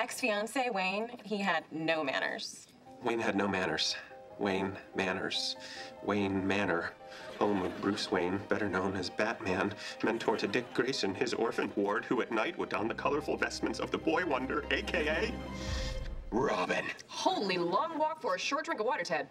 ex-fiance, Wayne, he had no manners. Wayne had no manners. Wayne Manners. Wayne Manor. Home of Bruce Wayne, better known as Batman, mentor to Dick Grayson, his orphan ward, who at night would don the colorful vestments of the Boy Wonder, a.k.a. Robin. Holy long walk for a short drink of water, Ted.